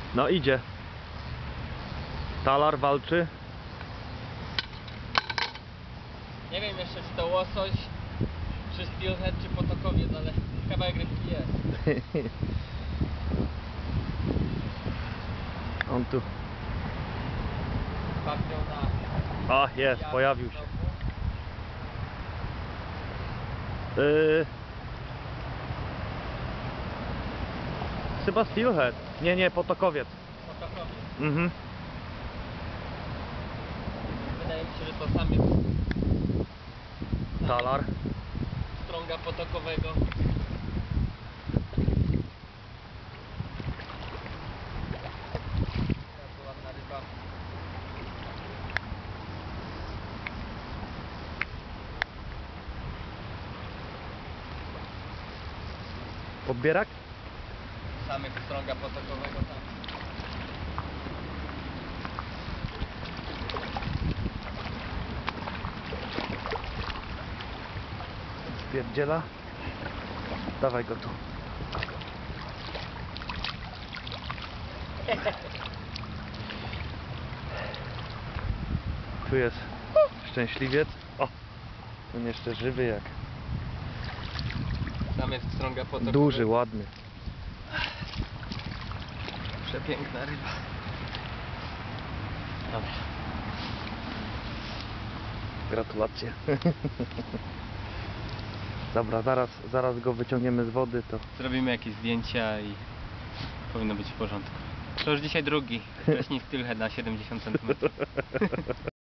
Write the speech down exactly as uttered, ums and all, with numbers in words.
No idzie. Talar walczy. Nie wiem jeszcze, czy to łosoś, czy steelhead, czy potokowiec, ale kawałek rybki jest. On tu. Patrzą na... A, jest, ja pojawił się. znowu. Yy... Chyba steelhead. Nie, nie, potokowiec. Potokowiec. Mhm. Wydaje mi się, że to sam jest Talar. strąga potokowego. Bardzo ładna ryba. Podbierak? Samych strąga potokowego tam. Spierdziela. Dawaj go tu. Tu jest szczęśliwiec. O! Ten jeszcze żywy jak. Sam jest strąga potokowego. Duży, ładny. Przepiękna ryba. Dobra. Gratulacje. Dobra, zaraz, zaraz go wyciągniemy z wody, to Zrobimy jakieś zdjęcia i powinno być w porządku. To już dzisiaj drugi. Wcześniej steelhead na siedemdziesiąt centymetrów.